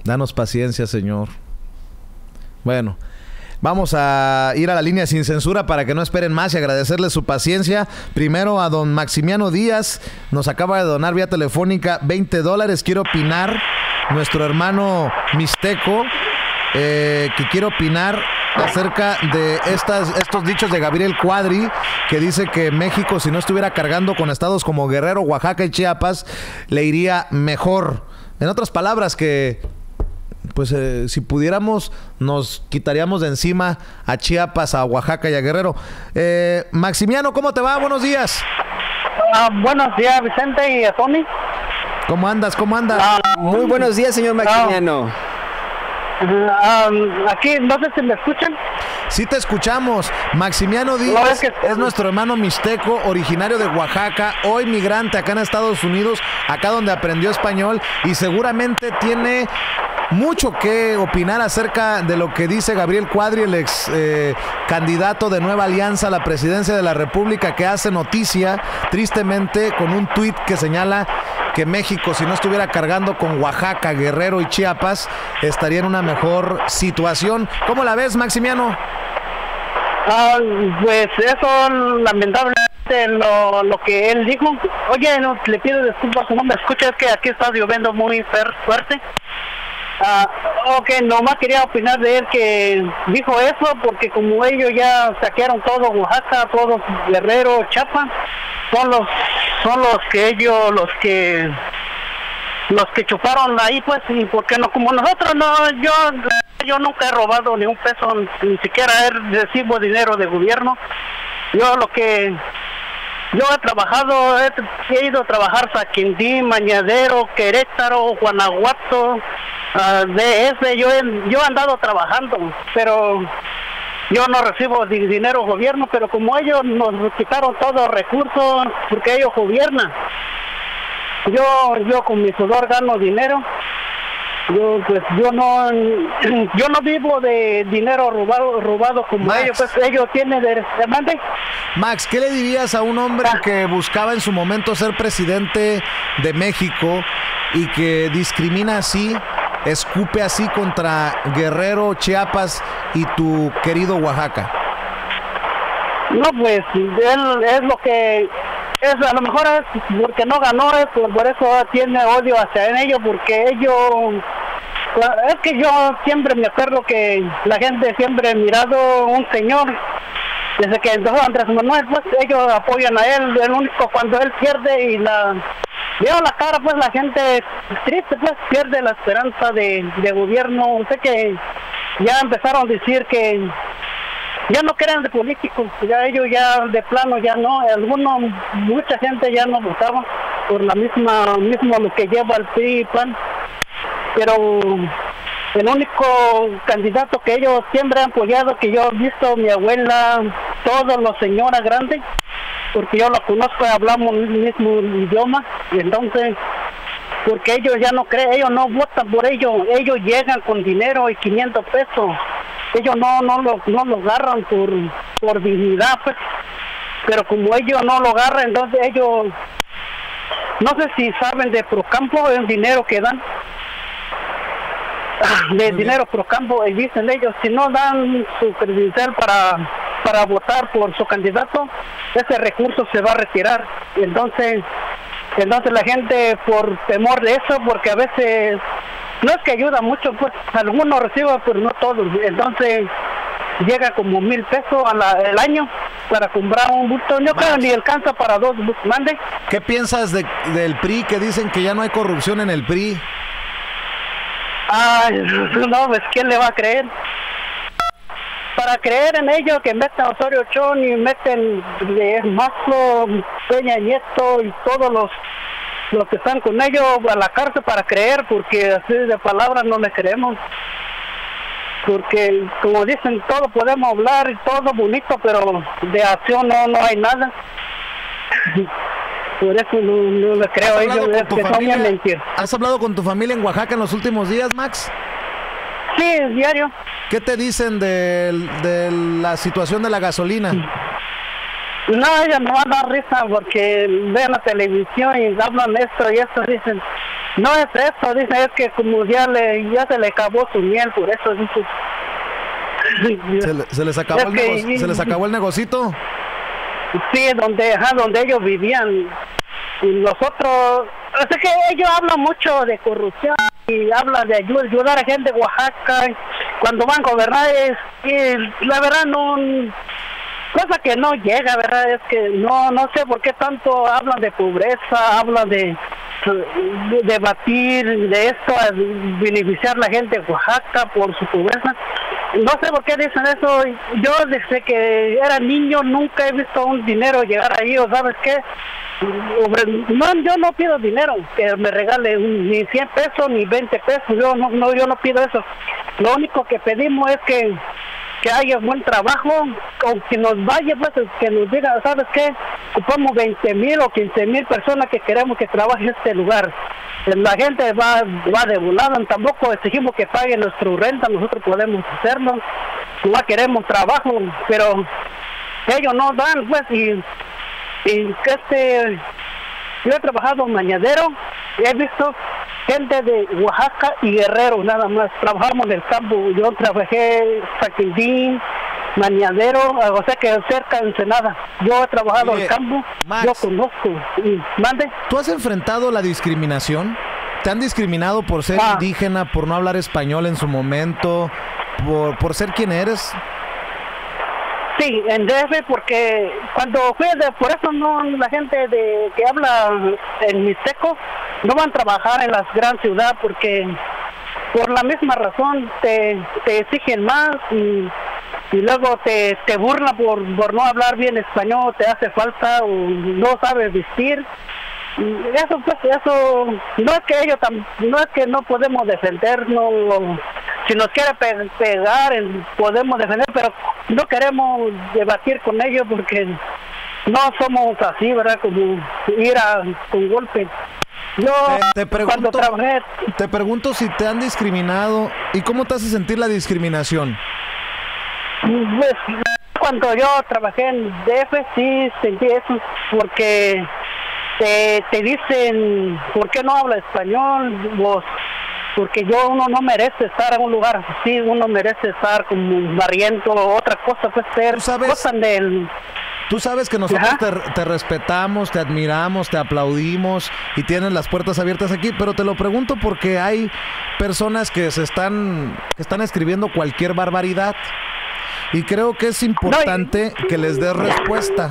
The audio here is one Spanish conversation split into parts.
Danos paciencia, Señor. Bueno, vamos a ir a la línea sin censura para que no esperen más y agradecerles su paciencia. Primero a don Maximiano Díaz, nos acaba de donar vía telefónica $20. Quiere opinar nuestro hermano mixteco, que quiere opinar acerca de estos dichos de Gabriel Cuadri, que dice que México, si no estuviera cargando con estados como Guerrero, Oaxaca y Chiapas, le iría mejor. En otras palabras, que pues si pudiéramos, nos quitaríamos de encima a Chiapas, a Oaxaca y a Guerrero. Maximiano, ¿cómo te va? Buenos días. Buenos días, Vicente y a Tony. ¿Cómo andas? Muy buenos días, señor Maximiano. Aquí, no sé si me escuchan. Sí te escuchamos. Maximiano Díaz es nuestro hermano mixteco, originario de Oaxaca, hoy migrante acá en Estados Unidos, acá donde aprendió español, y seguramente tiene mucho que opinar acerca de lo que dice Gabriel Cuadri, el ex candidato de Nueva Alianza a la presidencia de la República, que hace noticia tristemente con un tuit que señala que México, si no estuviera cargando con Oaxaca, Guerrero y Chiapas, estaría en una mejor situación. ¿Cómo la ves, Maximiano? Pues eso, lamentablemente, lo que él dijo. Oye, no, le pido disculpas, no me escucha, es que aquí está lloviendo muy fuerte. Ok, nomás quería opinar de él que dijo eso, porque como ellos ya saquearon todo Oaxaca, todo Guerrero, Chiapas, son los que chuparon ahí, pues, y porque no, como nosotros no, yo nunca he robado ni un peso, ni siquiera recibo dinero de gobierno. Yo he trabajado, he ido a trabajar Saquindí, Mañadero, Querétaro, Guanajuato, DF, yo he andado trabajando, pero yo no recibo dinero del gobierno, pero como ellos nos quitaron todos los recursos, porque ellos gobiernan, yo con mi sudor gano dinero. Yo no vivo de dinero robado como Max, ellos, pues ellos tienen demanda. Max, ¿qué le dirías a un hombre que buscaba en su momento ser presidente de México y que discrimina así, escupe así contra Guerrero, Chiapas y tu querido Oaxaca? No, pues él es lo que es, a lo mejor es porque no ganó, por eso tiene odio hacia ellos, porque ellos, es que yo siempre me acuerdo que la gente siempre ha mirado un señor, desde que entró Andrés Manuel, pues ellos apoyan a él, el único cuando él pierde y veo la cara, pues la gente triste, pues pierde la esperanza de gobierno. Sé que ya empezaron a decir que ya no quieren de políticos, ya ellos ya de plano ya no, mucha gente ya no votaba por la mismo lo que lleva el PRI y PAN, pero el único candidato que ellos siempre han apoyado, que yo he visto, mi abuela, todos los señoras grandes, porque yo lo conozco, hablamos el mismo idioma, y entonces, porque ellos ya no creen, ellos no votan por ellos llegan con dinero y 500 pesos, ellos no lo agarran por dignidad, pues, pero como ellos no lo agarran, entonces ellos, no sé si saben de Procampo, el dinero que dan, de dinero Procampo, y dicen ellos, si no dan su credencial para votar por su candidato, ese recurso se va a retirar. Entonces la gente, por temor de eso, porque a veces no es que ayuda mucho, pues algunos reciben, pero no todos. Entonces llega como 1,000 pesos el año para comprar un bulto. Yo creo ni alcanza para 2 bultos. ¿Mande? ¿Qué piensas del PRI, que dicen que ya no hay corrupción en el PRI? No, pues ¿quién le va a creer? Para creer en ellos, que meten a Osorio Chong y meten Mazo, Peña Nieto y todos los que están con ellos a la cárcel para creer, porque así de palabras no les creemos. Porque como dicen, todo podemos hablar y todo bonito, pero de acción no hay nada. Por eso no le creo a ellos, es que son bien mentiras. ¿Has hablado con tu familia en Oaxaca en los últimos días, Max? Sí, diario. ¿Qué te dicen de la situación de la gasolina? No, ellos no van a dar risa porque ven la televisión y hablan esto y esto, dicen. No es eso, dice, es que como ya se le acabó su miel, por eso dice. ¿Se les acabó ¿Se les acabó el negocito? Sí, donde ellos vivían. Y nosotros, o sea que ellos hablan mucho de corrupción y hablan de ayudar a gente de Oaxaca cuando van a gobernar, y la verdad no, cosa que no llega, verdad, es que no sé por qué tanto hablan de pobreza, hablan de debatir de esto, a beneficiar a la gente de Oaxaca por su pobreza. No sé por qué dicen eso. Yo desde que era niño nunca he visto un dinero llegar ahí, o sabes qué, no, yo no pido dinero que me regale ni 100 pesos ni 20 pesos, yo no pido eso. Lo único que pedimos es que haya buen trabajo, o que nos vaya, pues, que nos diga, ¿sabes qué? Ocupamos 20,000 o 15,000 personas que queremos que trabaje en este lugar. La gente va de volada, tampoco exigimos que paguen nuestra renta, nosotros podemos hacerlo, no queremos trabajo, pero ellos no dan, pues, y yo he trabajado en Mañadero, he visto gente de Oaxaca y Guerrero, nada más. Trabajamos en el campo, yo trabajé Saquindín, Mañadero, o sea que cerca de Ensenada. Yo he trabajado en el campo, Max, yo conozco. ¿Mande? ¿Tú has enfrentado la discriminación? ¿Te han discriminado por ser indígena, por no hablar español en su momento, por ser quien eres? Sí, en DF, porque cuando fui por eso no, la gente que habla en mixteco no van a trabajar en las grandes ciudades, porque por la misma razón te exigen más y luego te burlan por no hablar bien español, te hace falta o no sabes vestir. Eso pues, eso no es que no es que no podemos defendernos, si nos quiere pegar podemos defender, pero no queremos debatir con ellos porque no somos así, ¿verdad? Como ir con golpe. Yo cuando trabajé, te pregunto si te han discriminado y cómo te hace sentir la discriminación. Pues, cuando yo trabajé en DF sí sentí eso, porque te dicen, ¿por qué no habla español? Vos, porque uno no merece estar en un lugar así, uno merece estar como barriento o otra cosa, pues ser cosas del... Tú sabes que nosotros te respetamos, te admiramos, te aplaudimos y tienes las puertas abiertas aquí, pero te lo pregunto porque hay personas que están escribiendo cualquier barbaridad y creo que es importante que les des respuesta.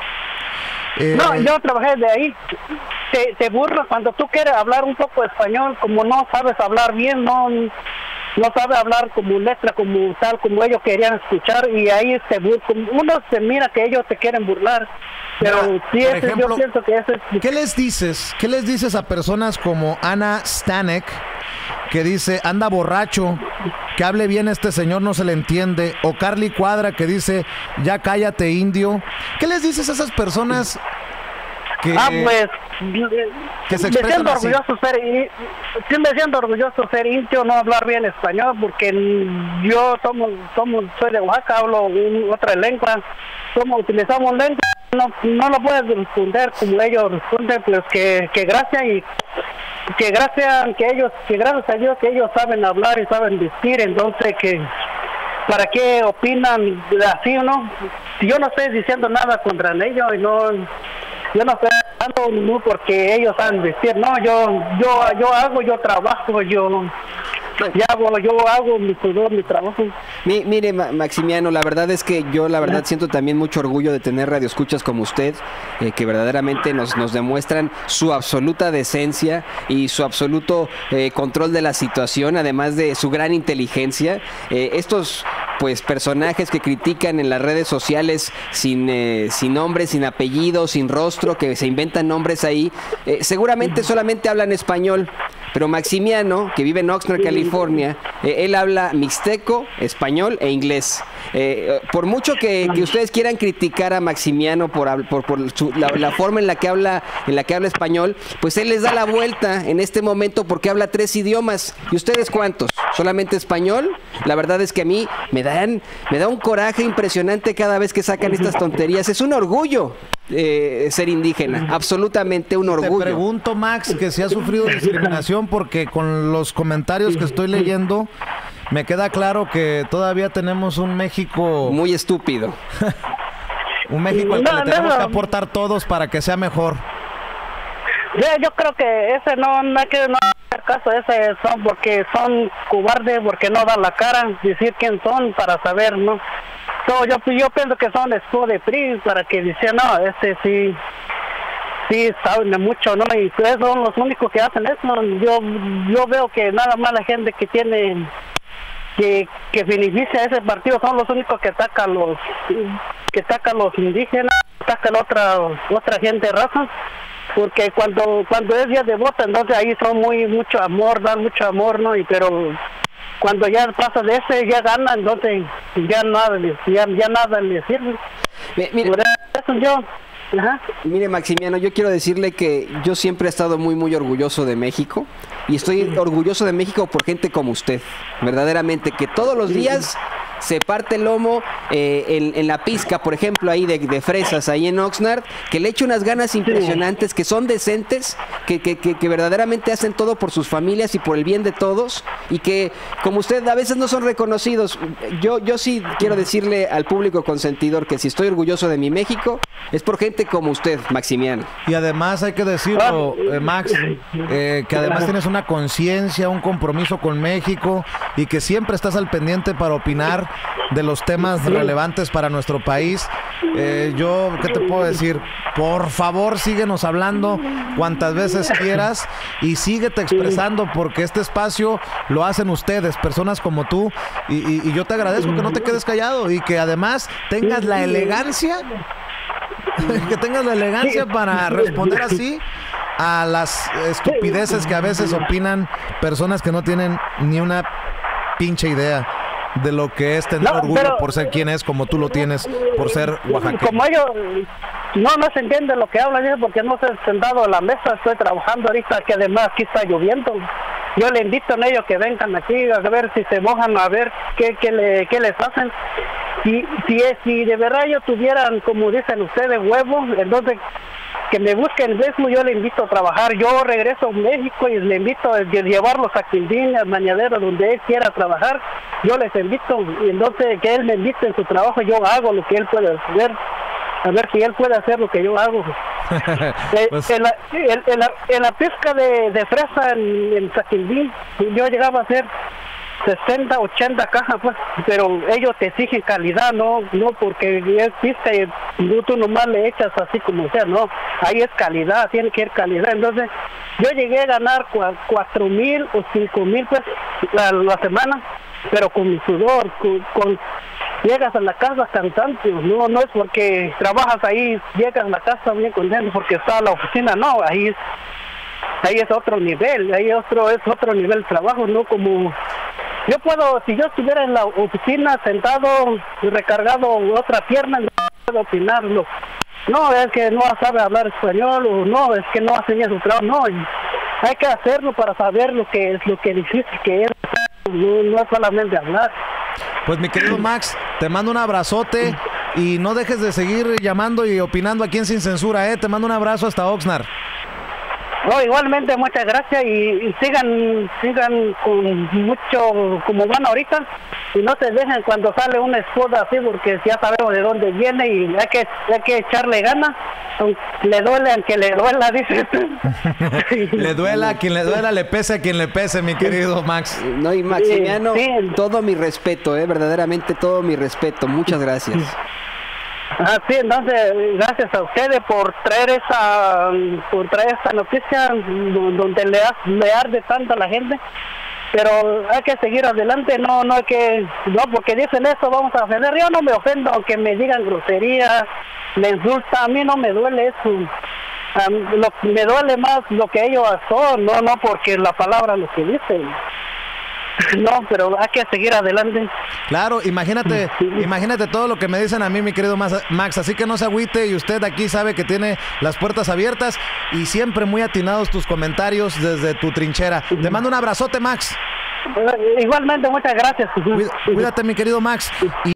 No, yo trabajé de ahí. Te burlas cuando tú quieres hablar un poco español, como no sabes hablar bien, no sabes hablar como letra, como tal, como ellos querían escuchar, y ahí uno se mira que ellos te quieren burlar. Pero sí, ejemplo, yo pienso que eso es... ¿Qué les dices a personas como Ana Stanek, que dice, anda borracho, que hable bien este señor, no se le entiende? O Carly Cuadra, que dice, ya cállate, indio. ¿Qué les dices a esas personas pues que se expresan así? Me siento orgulloso ser indio, no hablar bien español, porque yo soy de Oaxaca, hablo otra lengua, utilizamos lengua, no lo puedes responder como ellos responden, pues que gracias a Dios que ellos saben hablar y saben vestir, entonces ¿para qué opinan así, no? Yo no estoy diciendo nada contra ellos y yo no estoy hablando porque ellos saben vestir, no, yo trabajo, yo hago mi sudor, mi trabajo. Mire, Maximiano, la verdad es que yo siento también mucho orgullo de tener radioescuchas como usted, que verdaderamente nos demuestran su absoluta decencia y su absoluto control de la situación, además de su gran inteligencia. Estos pues personajes que critican en las redes sociales sin nombre, sin apellido, sin rostro, que se inventan nombres ahí, seguramente solamente hablan español. Pero Maximiano, que vive en Oxnard, California, él habla mixteco, español e inglés. Por mucho que ustedes quieran criticar a Maximiano por la forma en la que habla español, pues él les da la vuelta en este momento porque habla 3 idiomas. ¿Y ustedes cuántos? ¿Solamente español? La verdad es que a mí me da un coraje impresionante cada vez que sacan estas tonterías. Es un orgullo. ser indígena. Absolutamente un orgullo. Te pregunto, Max, que si has sufrido discriminación, porque con los comentarios que estoy leyendo me queda claro que todavía tenemos un México... Muy estúpido. Un México al que le tenemos que aportar todos para que sea mejor. Yo creo que ese no hay que hacer caso, ese son porque son cobardes, porque no dan la cara, decir quién son para saber, ¿no? Yo pienso que son escudo de PRI para que dicen, no, sí saben mucho, ¿no? Y ustedes son los únicos que hacen eso. Yo veo que nada más la gente que tiene que beneficia a ese partido son los únicos que atacan los indígenas, atacan otra gente, raza, porque cuando es día de voto, entonces ahí son mucho amor, dan mucho amor, ¿no? Pero cuando ya pasa de ese, ya gana, entonces ya nada le sirve. Por eso yo... Ajá. Mire, Maximiano, yo quiero decirle que yo siempre he estado muy orgulloso de México, y estoy orgulloso de México por gente como usted, verdaderamente, que todos los días se parte el lomo en la pizca, por ejemplo, ahí de fresas, ahí en Oxnard, que le echa unas ganas impresionantes, que son decentes, que verdaderamente hacen todo por sus familias y por el bien de todos, y que, como usted, a veces no son reconocidos. Yo sí quiero decirle al público consentidor que si estoy orgulloso de mi México, es por gente como usted, Maximiano. Y además hay que decirlo, Max, que además tienes una conciencia, un compromiso con México, y que siempre estás al pendiente para opinar de los temas relevantes para nuestro país. ¿Qué te puedo decir? Por favor, síguenos hablando cuantas veces quieras y síguete expresando, porque este espacio lo hacen ustedes, personas como tú, y yo te agradezco que no te quedes callado y que además tengas la elegancia para responder así a las estupideces que a veces opinan personas que no tienen ni una pinche idea de lo que es tener orgullo por ser quien es, como tú lo tienes, por ser oaxaqueño. Como ellos no se entiende lo que hablan, porque no se han sentado a la mesa. Estoy trabajando ahorita, que además aquí está lloviendo. Yo le invito a ellos que vengan aquí a ver si se mojan, a ver qué les hacen. Si de verdad ellos tuvieran, como dicen ustedes, huevos, entonces que me busquen mismo. Yo le invito a trabajar. Yo regreso a México y le invito a llevarlos a Quindín, al Mañadero, donde él quiera trabajar. Yo les invito, y entonces que él me invite en su trabajo. Yo hago lo que él puede hacer, a ver si él puede hacer lo que yo hago. Pues... en la pesca de fresa en Saquindín, yo llegaba a hacer 60, 80 cajas, pues, pero ellos te exigen calidad, no porque es pista y tú nomás le echas así como sea, no, ahí es calidad, tiene que ir calidad. Entonces yo llegué a ganar 4,000 o 5,000 pues la semana, pero con mi sudor, llegas a la casa cantante, no es porque trabajas ahí, llegas a la casa bien contento porque está la oficina, no, ahí es otro nivel, es otro nivel de trabajo, no como yo puedo, si yo estuviera en la oficina sentado y recargado otra pierna, no puedo opinarlo. No, es que no sabe hablar español, o no, es que no hace bien su trabajo, no, hay que hacerlo para saber lo que es, lo que difícil que es, no es solamente hablar. Pues mi querido Max, te mando un abrazote y no dejes de seguir llamando y opinando aquí en Sin Censura, te mando un abrazo hasta Oxnard. No, igualmente, muchas gracias, y sigan con mucho como van ahorita, y no se dejen cuando sale una esposa así, porque ya sabemos de dónde viene y hay que echarle ganas, le duele aunque le duela, dice. Le duela a quien le duela, le pese a quien le pese, mi querido Max. No, y Maximiano, sí. Todo mi respeto, verdaderamente todo mi respeto, muchas gracias. Sí, entonces gracias a ustedes por traer esta noticia donde le arde tanto a la gente, pero hay que seguir adelante, no porque dicen eso vamos a ofender. Yo no me ofendo aunque me digan groserías, me insulta, a mí no me duele eso, me duele más lo que ellos son, no porque la palabra lo que dicen. No, pero hay que seguir adelante. Claro, imagínate todo lo que me dicen a mí, mi querido Max, así que no se agüite, y usted aquí sabe que tiene las puertas abiertas y siempre muy atinados tus comentarios desde tu trinchera. Te mando un abrazote, Max. Igualmente, muchas gracias. Cuídate, mi querido Max.